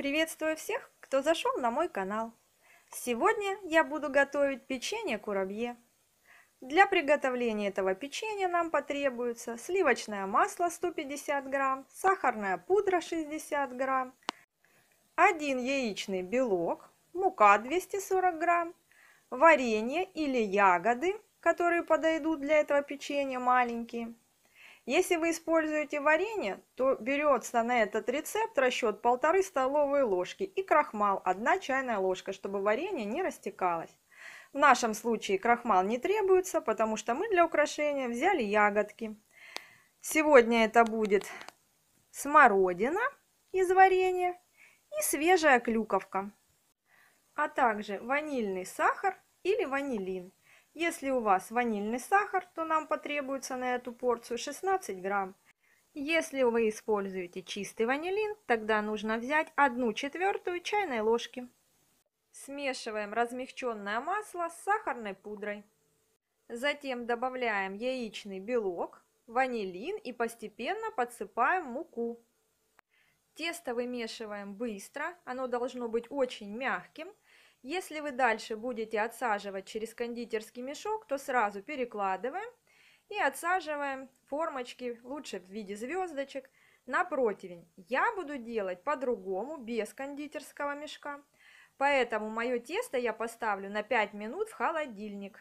Приветствую всех, кто зашел на мой канал. Сегодня я буду готовить печенье курабье. Для приготовления этого печенья нам потребуется сливочное масло 150 грамм, сахарная пудра 60 грамм, 1 яичный белок, мука 240 грамм, варенье или ягоды, которые подойдут для этого печенья, маленькие. Если вы используете варенье, то берется на этот рецепт расчет 1,5 столовые ложки и крахмал 1 чайная ложка, чтобы варенье не растекалось. В нашем случае крахмал не требуется, потому что мы для украшения взяли ягодки. Сегодня это будет смородина из варенья и свежая клюковка, а также ванильный сахар или ванилин. Если у вас ванильный сахар, то нам потребуется на эту порцию 16 грамм. Если вы используете чистый ванилин, тогда нужно взять 1/4 чайной ложки. Смешиваем размягченное масло с сахарной пудрой. Затем добавляем яичный белок, ванилин и постепенно подсыпаем муку. Тесто вымешиваем быстро, оно должно быть очень мягким. Если вы дальше будете отсаживать через кондитерский мешок, то сразу перекладываем и отсаживаем формочки, лучше в виде звездочек, на противень. Я буду делать по-другому, без кондитерского мешка. Поэтому мое тесто я поставлю на 5 минут в холодильник.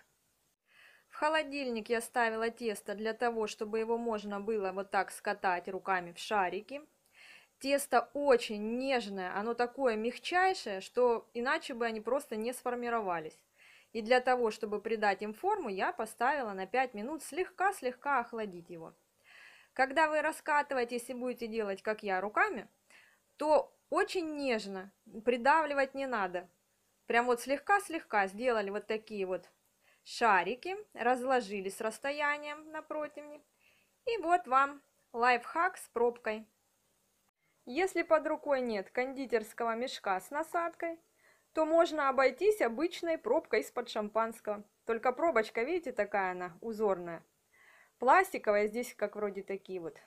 В холодильник я ставила тесто для того, чтобы его можно было вот так скатать руками в шарики. Тесто очень нежное, оно такое мягчайшее, что иначе бы они просто не сформировались. И для того, чтобы придать им форму, я поставила на 5 минут слегка-слегка охладить его. Когда вы раскатываете, если будете делать, как я, руками, то очень нежно, придавливать не надо. Прям вот слегка-слегка сделали вот такие вот шарики, разложили с расстоянием на противне. И вот вам лайфхак с пробкой. Если под рукой нет кондитерского мешка с насадкой, то можно обойтись обычной пробкой из-под шампанского. Только пробочка, видите, такая она узорная. Пластиковая, здесь как вроде такие вот,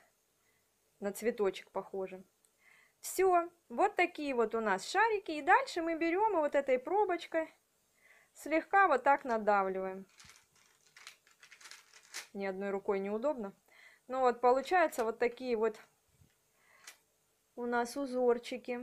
на цветочек похожи. Все, вот такие вот у нас шарики. И дальше мы берем и вот этой пробочкой слегка вот так надавливаем. Ни одной рукой неудобно. Но вот получается вот такие вот у нас узорчики.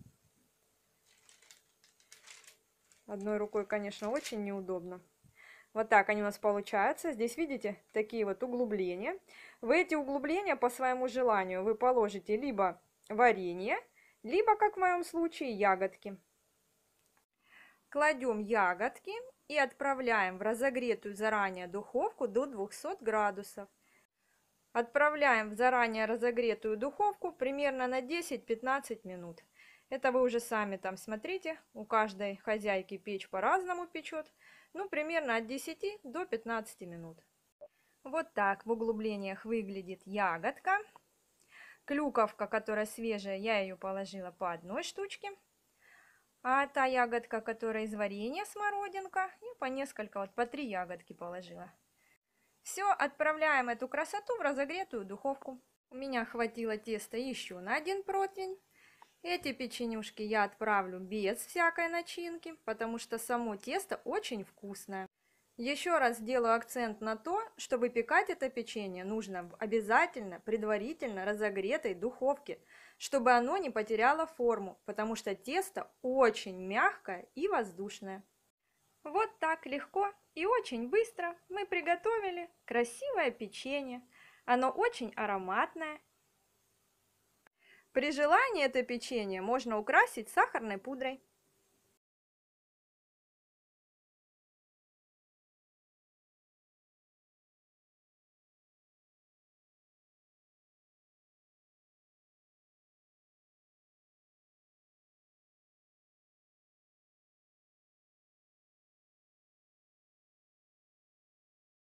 Одной рукой, конечно, очень неудобно. Вот так они у нас получаются. Здесь, видите, такие вот углубления. В эти углубления по своему желанию вы положите либо варенье, либо, как в моем случае, ягодки. Кладем ягодки и отправляем в разогретую заранее духовку до 200 градусов. Отправляем в заранее разогретую духовку примерно на 10-15 минут. Это вы уже сами там смотрите, у каждой хозяйки печь по-разному печет. Ну, примерно от 10 до 15 минут. Вот так в углублениях выглядит ягодка. Клюковка, которая свежая, я ее положила по 1 штучке. А та ягодка, которая из варенья, смородинка, я по несколько, вот по 3 ягодки положила. Все, отправляем эту красоту в разогретую духовку. У меня хватило теста еще на 1 противень. Эти печенюшки я отправлю без всякой начинки, потому что само тесто очень вкусное. Еще раз делаю акцент на то, что выпекать это печенье нужно в обязательно предварительно разогретой духовке, чтобы оно не потеряло форму, потому что тесто очень мягкое и воздушное. Вот так легко и очень быстро мы приготовили красивое печенье. Оно очень ароматное. При желании это печенье можно украсить сахарной пудрой.